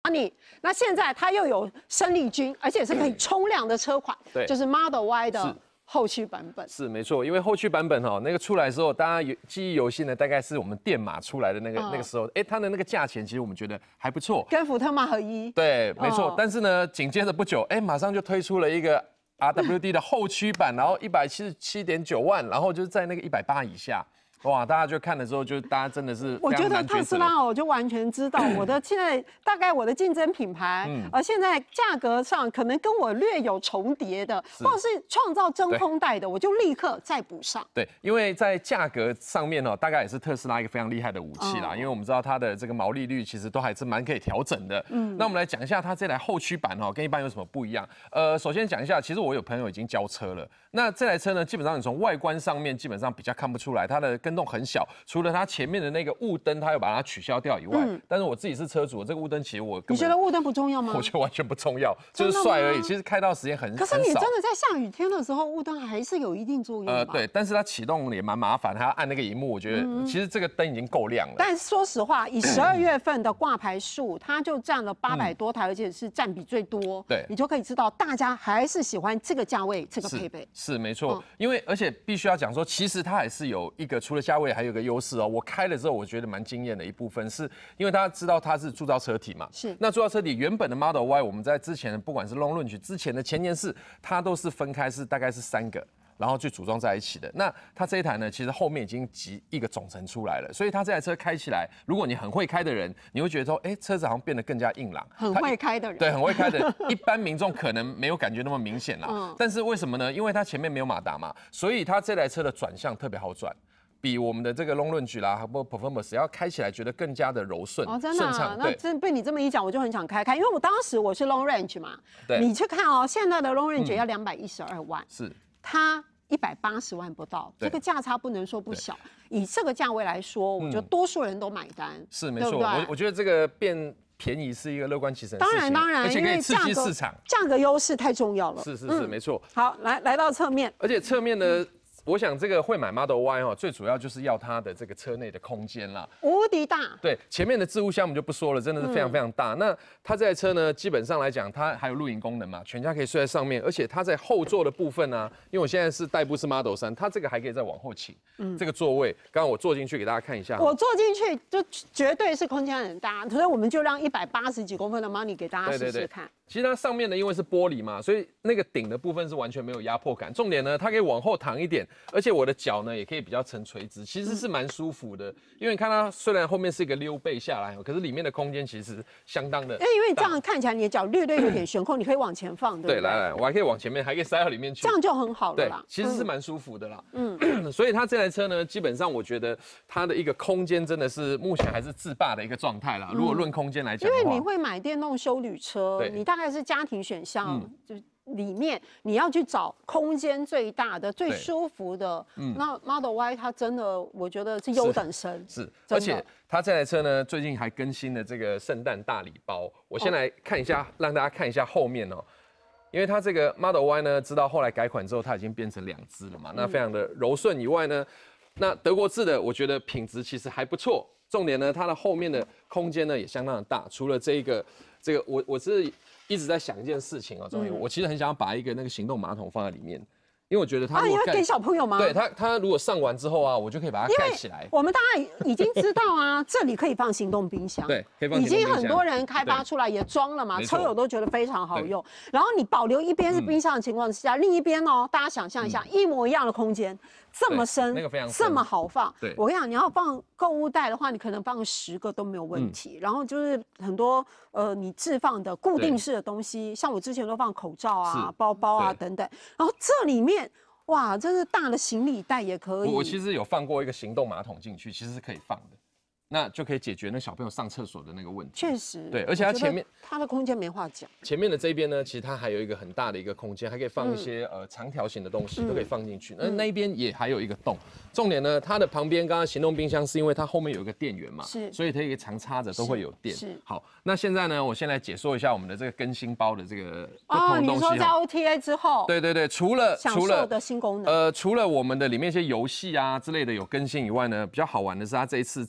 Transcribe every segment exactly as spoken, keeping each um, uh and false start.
你。那现在它又有生力军，而且是可以冲量的车款， 对， 就是 Model Y 的后驱版本。 是没错，因为后驱版本哈，那个出来的时候，大家有记忆犹新的，大概是我们电马出来的那个、嗯、那个时候，哎，它的那个价钱其实我们觉得还不错， 跟福特马合一。 对，没错。嗯、但是呢，紧接着不久，哎，马上就推出了一个 R W D 的后驱版，然后一百七十七点九万，然后就是在那个一百八以下。哇！大家就看了之后，就大家真的是我觉得特斯拉，我就完全知道我的现在大概我的竞争品牌，嗯，而现在价格上可能跟我略有重叠的，或者是创造真空带的，我就立刻再补上。 对，因为在价格上面哦，大概也是特斯拉一个非常厉害的武器啦。嗯、因为我们知道它的这个毛利率其实都还是蛮可以调整的。嗯，那我们来讲一下它这台后驱版哦，跟一般有什么不一样？呃，首先讲一下，其实我有朋友已经交车了。那这台车呢，基本上你从外观上面基本上比较看不出来，它的跟动很小，除了它前面的那个雾灯，它有把它取消掉以外，嗯、但是我自己是车主，这个雾灯其实我你觉得雾灯不重要吗？ 我觉得完全不重要，就是帅而已。其实开到时间很可是你真的在下雨天的时候，雾灯还是有一定作用吧？呃， 对，但是它启动也蛮麻烦，还要按那个荧幕，我觉得其实这个灯已经够亮了。 但是说实话，以十二月份的挂牌数，它就占了八百多台，而且是占比最多。 对， 你就可以知道大家还是喜欢这个价位、这个配备。 是没错，因为而且必须要讲说，其实它还是有一个除了价位，还有一个优势哦。我开了之后，我觉得蛮惊艳的一部分，是因为大家知道它是铸造车体嘛。 是。 那铸造车体原本的 Model Y， 我们在之前不管是 Long Range 之前的前年式，它都是分开，是大概是三个。然后去组装在一起的。那它这一台呢，其实后面已经集一个总成出来了，所以它这台车开起来，如果你很会开的人，你会觉得说，哎，车子好像变得更加硬朗。 很会开的人， 对，很会开的人，一般民众可能没有感觉那么明显啦。嗯、但是为什么呢？因为它前面没有马达嘛，所以它这台车的转向特别好转。比我们的这个 Long Range 啦，或 Performance 要开起来觉得更加的柔顺， 哦，真的、啊， 顺畅。 那真被你这么一讲，我就很想开开，因为我当时我是 Long Range 嘛， 对， 你去看哦，现在的 Long Range 要两百一十二万， 是、嗯， 它一百八十万不到，这个价差不能说不小。以这个价位来说，我觉得多数人都买单，嗯、 是没错。我我觉得这个变便宜是一个乐观其成的事情， 当然当然， 而且可以刺激市场， 价格优势太重要了。 是是是，嗯、没错。 好，来来到侧面， 而且侧面呢。嗯我想这个会买 Model Y 哦，最主要就是要它的这个车内的空间啦， 无敌大。 对，前面的置物箱我们就不说了，真的是非常非常大。嗯、那它这台车呢，基本上来讲，它还有露营功能嘛，全家可以睡在上面，而且它在后座的部分呢、啊，因为我现在是代步是 Model 三，它这个还可以再往后倾，嗯，这个座位，刚刚我坐进去给大家看一下， 我坐进去就绝对是空间很大，所以我们就让一百八十几公分的 Money 给大家试试看。 其实它上面呢，因为是玻璃嘛，所以那个顶的部分是完全没有压迫感。重点呢，它可以往后躺一点，而且我的脚呢也可以比较呈垂直，其实是蛮舒服的。因为你看它虽然后面是一个溜背下来，可是里面的空间其实相当的。 哎，因为这样看起来你的脚略略有点悬空，你可以往前放，对不对？ 对，来来，我还可以往前面，还可以塞到里面去， 这样就很好了啦。 对，其实是蛮舒服的啦。嗯，所以它这台车呢，基本上我觉得它的一个空间真的是目前还是自霸的一个状态啦。如果论空间来讲， 因为你会买电动休旅车，你大概是家庭选。像就里面你要去找空间最大的、最舒服的，嗯、那 Model Y 它真的我觉得是优等生， 是，是而且它这台车呢最近还更新了这个圣诞大礼包，我先来看一下，哦、让大家看一下后面哦，因为它这个 Model Y 呢，知道后来改款之后它已经变成两支了嘛，嗯、那非常的柔顺以外呢，那德国制的我觉得品质其实还不错，重点呢它的后面的空间呢也相当的大，除了这一个这个我我是。一直在想一件事情啊，终于，我其实很想要把一个那个行动马桶放在里面，因为我觉得它啊，你要给小朋友吗？ 对它，它如果上完之后啊，我就可以把它盖起来。 我们大家已经知道啊，这里可以放行动冰箱， 对，可以放行动冰箱。 已经很多人开发出来也装了嘛，车友都觉得非常好用。然后你保留一边是冰箱的情况之下，嗯、另一边哦，大家想象一下，嗯、一模一样的空间，这么深， 那个非常这么好放。 对， 我跟你讲，你要放购物袋的话，你可能放十个都没有问题。嗯、然后就是很多呃，你置放的固定式的东西，像我之前都放口罩啊、包包啊等等。然后这里面。哇，这是大的行李袋也可以。 我其实有放过一个行动马桶进去，其实是可以放的，那就可以解决那小朋友上厕所的那个问题。 确实， 对，而且它前面它的空间没话讲。 前面的这边呢，其实它还有一个很大的一个空间，还可以放一些、嗯、呃长条形的东西，都可以放进去。那、嗯、那一边也还有一个洞。重点呢，它的旁边刚刚行动冰箱是因为它后面有一个电源嘛， 是， 所以它一个常插着都会有电。 是。 好，那现在呢，我先来解说一下我们的这个更新包的这个不同的东西。哦， 你说在 O T A 之后， 对对对，除了除了的新功能， 呃，除了我们的里面一些游戏啊之类的有更新以外呢，比较好玩的是它这一次在我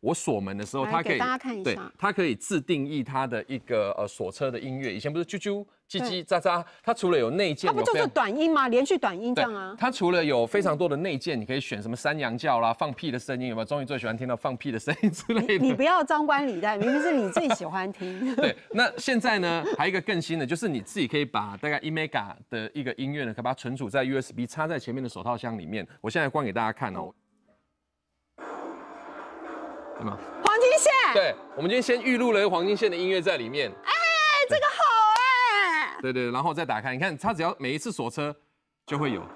我锁门的时候，它可以大家看一下， 对，它可以自定义它的一个呃锁车的音乐。以前不是啾啾、叽叽、喳喳，它除了有内建， 它不就是短音吗？连续短音这样啊。 它除了有非常多的内建，你可以选什么山羊叫啦、放屁的声音，有没有？终于最喜欢听到放屁的声音之类的。 你, 你不要张冠李戴，明明是你最喜欢听。 对，那现在呢，还有一个更新的，就是你自己可以把大概一 mega 的一个音乐呢，可以把它存储在 U S B， 插在前面的手套箱里面。我现在关给大家看哦。对吗？ 黄金线。 对，我们今天先预录了一个黄金线的音乐在里面。 哎，这个好哎。 对对，然后再打开，你看它只要每一次锁车就会有。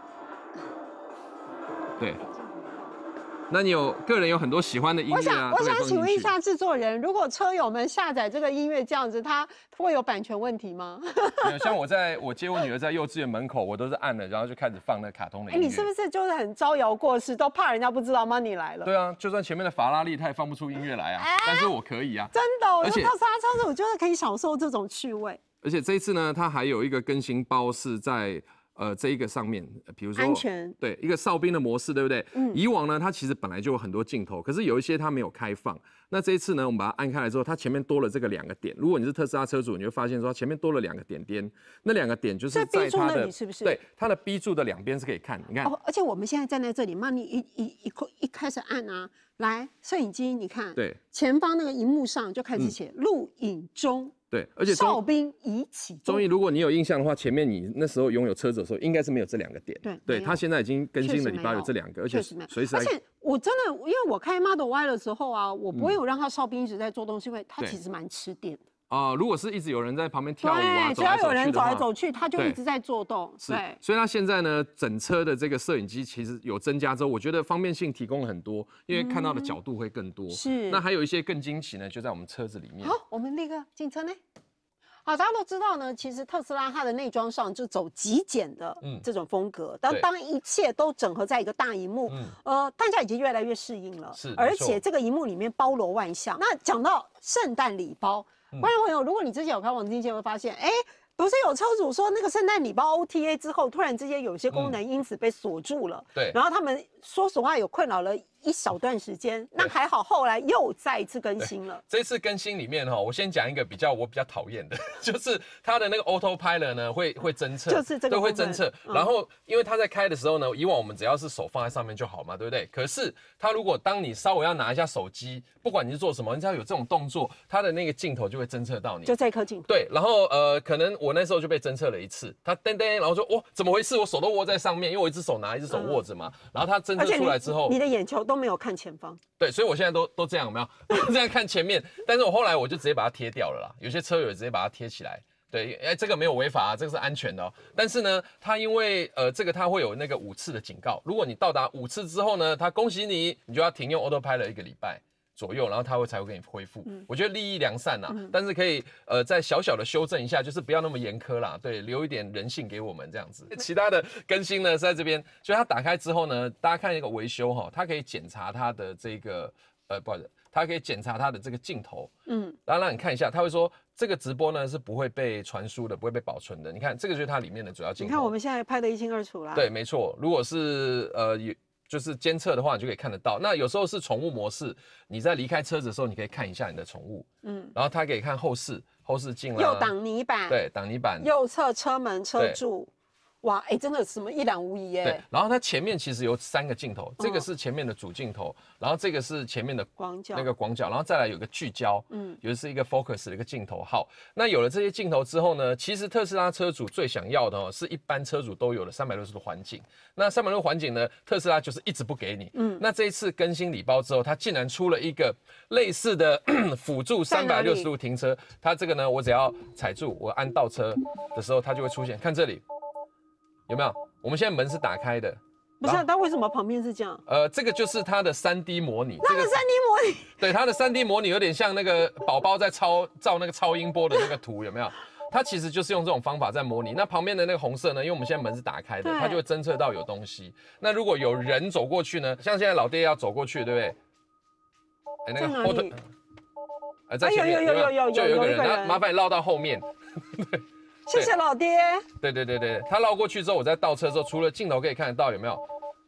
对。那你有个人有很多喜欢的音乐啊？ 我想，我想请问一下制作人，如果车友们下载这个音乐这样子，它会有版权问题吗？ 没有，像我在我接我女儿在幼稚园门口，我都是按了，然后就开始放那卡通的音乐。 哎，你是不是就是很招摇过市，都怕人家不知道 Money 来了？ 对啊，就算前面的法拉利，它也放不出音乐来啊，但是我可以啊。 真的，而且特斯拉车主我觉得可以享受这种趣味。 而且这一次呢，它还有一个更新包是在。呃，这一个上面，比如说安全， 对一个哨兵的模式，对不对？嗯。以往呢，它其实本来就有很多镜头，可是有一些它没有开放。那这一次呢，我们把它按开来之后，它前面多了这个两个点。如果你是特斯拉车主，你会发现说前面多了两个点点，那两个点就是在它的是不是？ 对，它的 B 柱的两边是可以看，你看。 哦，而且我们现在站在这里，Money一一一一开始按啊，来，摄影机你看， 对， 前方那个荧幕上就开始写录影中。 对，而且哨兵已启动。 终于，如果你有印象的话，前面你那时候拥有车子的时候，应该是没有这两个点。 对， 对，它现在已经更新了，里边有这两个，而且随时。 而且我真的，因为我开 Model Y 的时候啊，我不会有让它哨兵一直在做东西，因为它其实蛮吃电的。 啊、呃，如果是一直有人在旁边跳舞啊， 只要有人走来走去，它就一直在做动。 是，所以它现在呢，整车的这个摄影机其实有增加之后，我觉得方便性提供了很多，因为看到的角度会更多。 是。 那还有一些更惊奇呢，就在我们车子里面。 好，我们那个进车呢。好，大家都知道呢，其实特斯拉它的内装上就走极简的这种风格，当、嗯、当一切都整合在一个大荧幕，嗯、呃，大家已经越来越适应了。 是， 而且这个荧幕里面包罗万象。那讲到圣诞礼包，观众朋友，如果你之前有看黄金线，会发现，哎。不是有车主说那个圣诞礼包 O T A 之后，突然之间有些功能因此被锁住了。 嗯、对。 然后他们说实话有困扰了一小段时间，那还好，后来又再一次更新了。 这次更新里面哈，我先讲一个比较我比较讨厌的，就是它的那个 Autopilot 呢会会侦测， 就是这个都会侦测。嗯、然后因为它在开的时候呢，以往我们只要是手放在上面就好嘛，对不对？可是它如果当你稍微要拿一下手机，不管你是做什么，你只要有这种动作，它的那个镜头就会侦测到你。 就这颗镜头。 对，然后呃，可能我那时候就被侦测了一次，它噔噔，然后说哇，怎么回事？我手都握在上面，因为我一只手拿，一只手握着嘛。嗯、然后它侦测出来之后， 你的眼球都没有看前方。 对，所以我现在都都这样，有没有？这样看前面，但是我后来我就直接把它贴掉了啦。有些车友直接把它贴起来。对，哎，这个没有违法啊，这个是安全的哦。但是呢，它因为呃，这个它会有那个五次的警告，如果你到达五次之后呢，它恭喜你，你就要停用 Autopilot 一个礼拜左右，然后它会才会给你恢复。嗯、我觉得立意良善呐、啊，嗯、但是可以呃再小小的修正一下，就是不要那么严苛啦，对，留一点人性给我们这样子。其他的更新呢是在这边，所以它打开之后呢，大家看一个维修哈，它可以检查它的这个呃，不好意思。它可以检查它的这个镜头，嗯，然后让你看一下，它会说这个直播呢是不会被传输的，不会被保存的。你看，这个就是它里面的主要镜头。 你看我们现在拍得一清二楚啦。 对，没错。如果是呃有就是监测的话，你就可以看得到。那有时候是宠物模式，你在离开车子的时候，你可以看一下你的宠物，嗯，然后它可以看后视、后视镜啦， 右挡泥板， 对，挡泥板， 右侧车门、车柱。哇，哎，真的什么一览无遗耶！ 对，然后它前面其实有三个镜头，这个是前面的主镜头，然后这个是前面的广角， 那个广角，然后再来有个聚焦，嗯，有的是一个 focus 的一个镜头。好，那有了这些镜头之后呢，其实特斯拉车主最想要的哦，是一般车主都有的三百六十度环景。那三百六十度环景呢，特斯拉就是一直不给你。嗯，那这一次更新礼包之后，它竟然出了一个类似的辅助三百六十度停车。它这个呢，我只要踩住，我按倒车的时候，它就会出现。看这里。有没有？我们现在门是打开的， 不是、啊？它为什么旁边是这样？ 呃，这个就是它的三 D 模拟。 那个三 D 模拟， 对，它的三 D 模拟有点像那个宝宝在超照那个超音波的那个图，有没有？它其实就是用这种方法在模拟。那旁边的那个红色呢？因为我们现在门是打开的，它就会侦测到有东西。那如果有人走过去呢？像现在老爹要走过去，对不对？ 哎，那个后头， 哎，在前面有有有有有就有一个人，那麻烦你绕到后面。对。 谢谢老爹。 对对对对，他绕过去之后，我再倒车之后，除了镜头可以看得到有没有，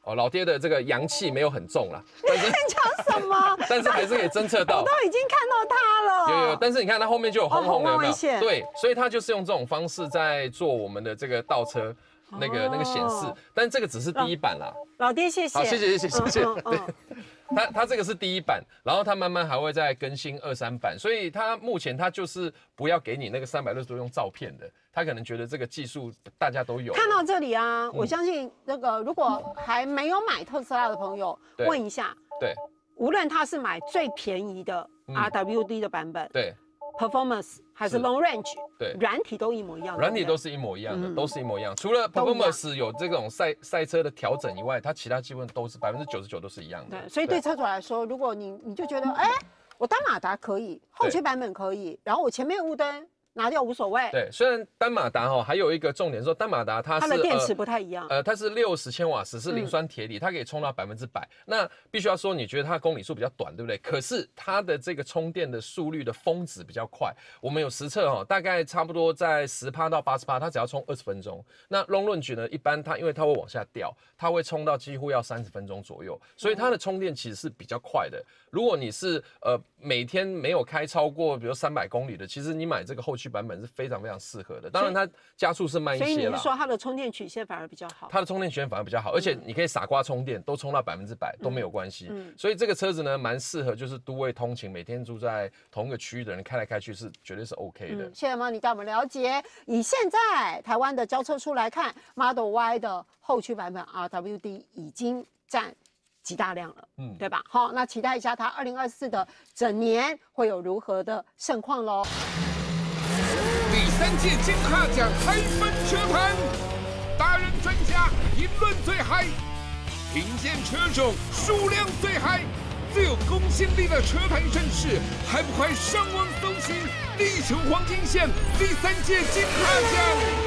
哦，老爹的这个阳气没有很重啦，但是讲什么？ 但是还是可以侦测到。 我都已经看到它了。 有有，但是你看它后面就有红红的，有没有？对，所以它就是用这种方式在做我们的这个倒车那个那个显示，但这个只是第一版啦。 老爹，谢谢。 好，谢谢谢谢谢谢。对，它它这个是第一版，然后它慢慢还会再更新二三版，所以它目前它就是不要给你那个三百六十度用照片的。他可能觉得这个技术大家都有。看到这里啊，我相信那个如果还没有买特斯拉的朋友，问一下， 对， 无论他是买最便宜的 R W D 的版本， 对 ，Performance 还是 Long Range， 对， 软体都一模一样， 软体都是一模一样的，都是一模一样。除了 Performance 有这种赛赛车的调整以外，它其他基本都是百分之九十九都是一样的。 对，所以对车主来说，如果你你就觉得，哎，我单马达可以，后驱版本可以，然后我前面雾灯拿掉无所谓。 对，虽然单马达哈还有一个重点说，单马达它是它的电池不太一样， 呃，它是六十千瓦时，是磷酸铁锂，它可以充到百分之百。那必须要说，你觉得它的公里数比较短，对不对？可是它的这个充电的速率的峰值比较快。我们有实测哈，大概差不多在十趴到八十趴，它只要充二十分钟。那 Long Range 呢，一般它因为它会往下掉，它会充到几乎要三十分钟左右，所以它的充电其实是比较快的。如果你是呃每天没有开超过比如三百公里的，其实你买这个后驱版本是非常非常适合的。当然它加速是慢一些啦。 所以你是说它的充电曲线反而比较好？ 它的充电曲线反而比较好，而且你可以傻瓜充电，都充到百分之百都没有关系。嗯嗯、所以这个车子呢，蛮适合就是都会通勤，每天住在同一个区域的人开来开去是绝对是 OK 的。嗯、 谢谢Money带我们了解。以现在台湾的交车数来看 ，Model Y 的后驱版本 R W D 已经占极大量了，嗯，对吧？好，那期待一下它二零二四的整年会有如何的盛况喽。 第三届金卡奖嗨翻车坛，达人专家评论最嗨，听见车种数量最嗨，最有公信力的车坛盛事，还不快上网搜寻地球黄金线第三届金卡奖！